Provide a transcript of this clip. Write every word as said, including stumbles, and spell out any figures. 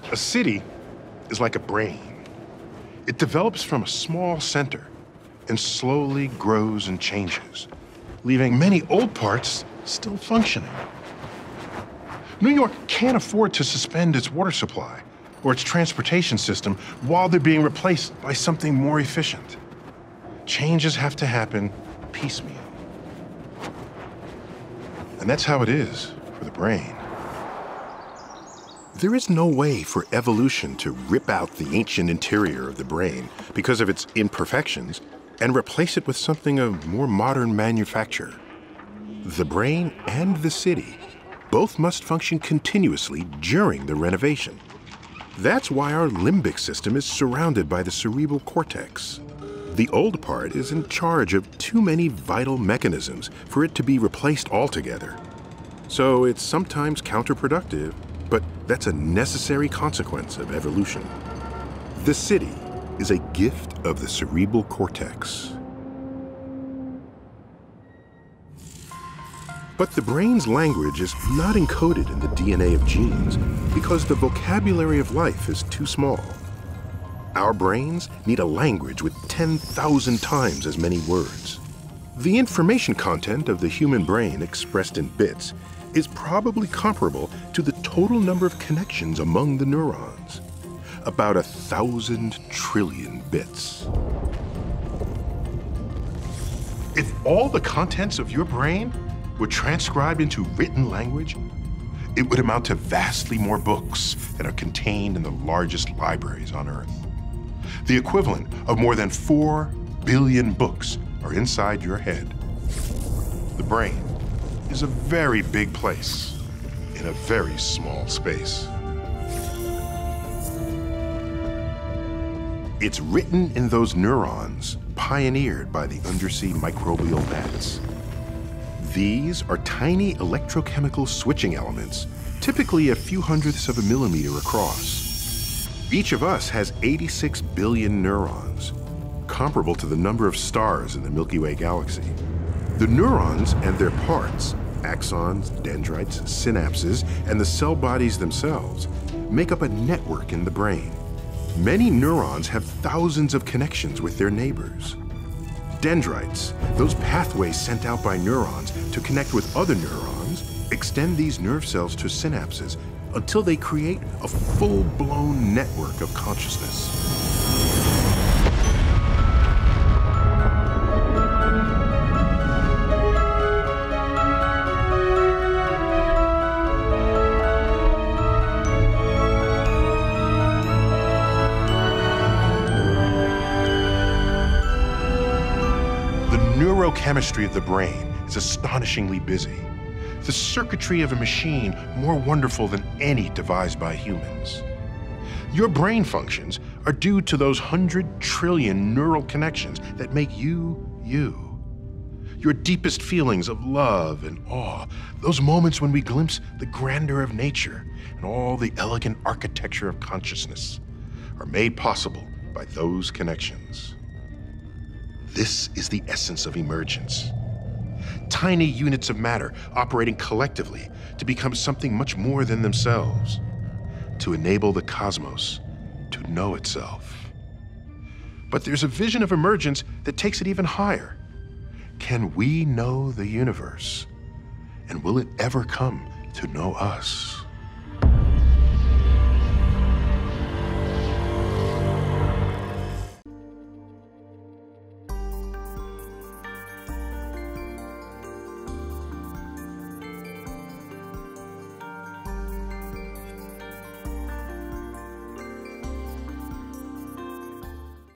A city is like a brain. It develops from a small center and slowly grows and changes, leaving many old parts still functioning. New York can't afford to suspend its water supply or its transportation system while they're being replaced by something more efficient. Changes have to happen piecemeal. And that's how it is for the brain. There is no way for evolution to rip out the ancient interior of the brain because of its imperfections and replace it with something of more modern manufacture. The brain and the city both must function continuously during the renovation. That's why our limbic system is surrounded by the cerebral cortex. The old part is in charge of too many vital mechanisms for it to be replaced altogether. So it's sometimes counterproductive, but that's a necessary consequence of evolution. The city is a gift of the cerebral cortex. But the brain's language is not encoded in the D N A of genes because the vocabulary of life is too small. Our brains need a language with ten thousand times as many words. The information content of the human brain expressed in bits is probably comparable to the total number of connections among the neurons. About a thousand trillion bits. If all the contents of your brain were transcribed into written language, it would amount to vastly more books than are contained in the largest libraries on Earth. The equivalent of more than four billion books are inside your head. The brain is a very big place in a very small space. It's written in those neurons pioneered by the undersea microbial bats. These are tiny electrochemical switching elements, typically a few hundredths of a millimeter across. Each of us has eighty-six billion neurons, comparable to the number of stars in the Milky Way galaxy. The neurons and their parts, axons, dendrites, synapses, and the cell bodies themselves, make up a network in the brain. Many neurons have thousands of connections with their neighbors. Dendrites, those pathways sent out by neurons to connect with other neurons, extend these nerve cells to synapses until they create a full-blown network of consciousness. Neurochemistry of the brain is astonishingly busy. The circuitry of a machine more wonderful than any devised by humans. Your brain functions are due to those hundred trillion neural connections that make you, you. Your deepest feelings of love and awe, those moments when we glimpse the grandeur of nature and all the elegant architecture of consciousness, are made possible by those connections. This is the essence of emergence. Tiny units of matter operating collectively to become something much more than themselves, to enable the cosmos to know itself. But there's a vision of emergence that takes it even higher. Can we know the universe? And will it ever come to know us?